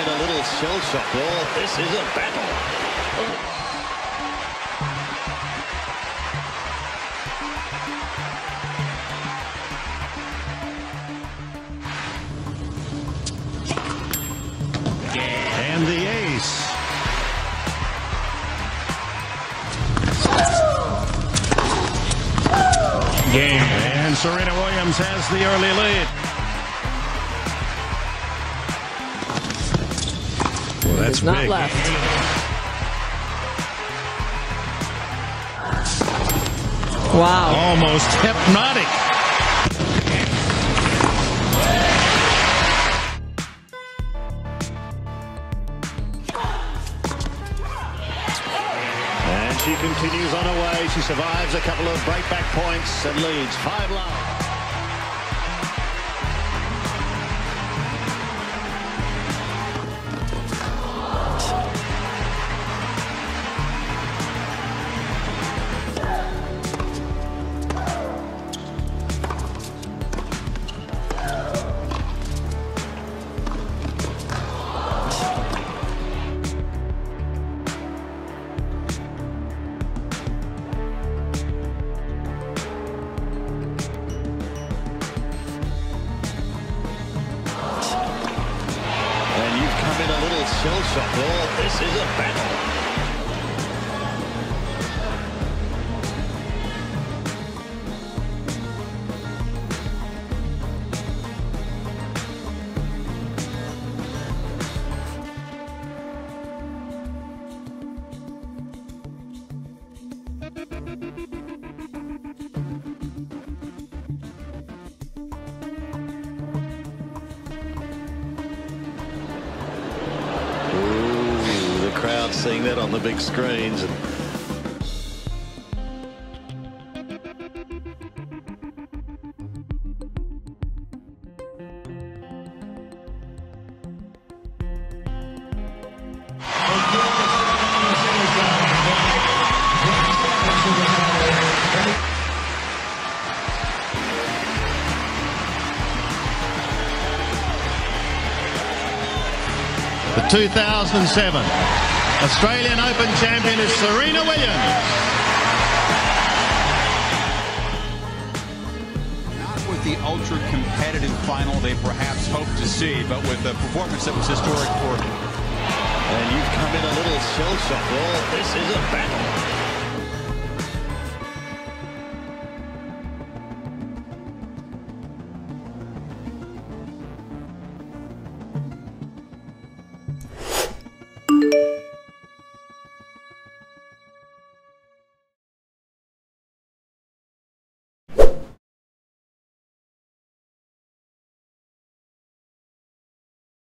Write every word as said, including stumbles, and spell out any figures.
in a little shell-shocked. Well, this is a battle. And the ace. Game. And Serena Williams has the early lead. Well, that's It's not big. left. Wow. Almost hypnotic. And she continues on her way. She survives a couple of breakback points and leads five love. In a little shell shock. Oh, this is a battle. Crowd seeing that on the big screens. And the two thousand seven Australian Open champion is Serena Williams. Not with the ultra-competitive final they perhaps hoped to see, but with a performance that was historic for them. And you've come in a little shell shock. Oh, this is a battle.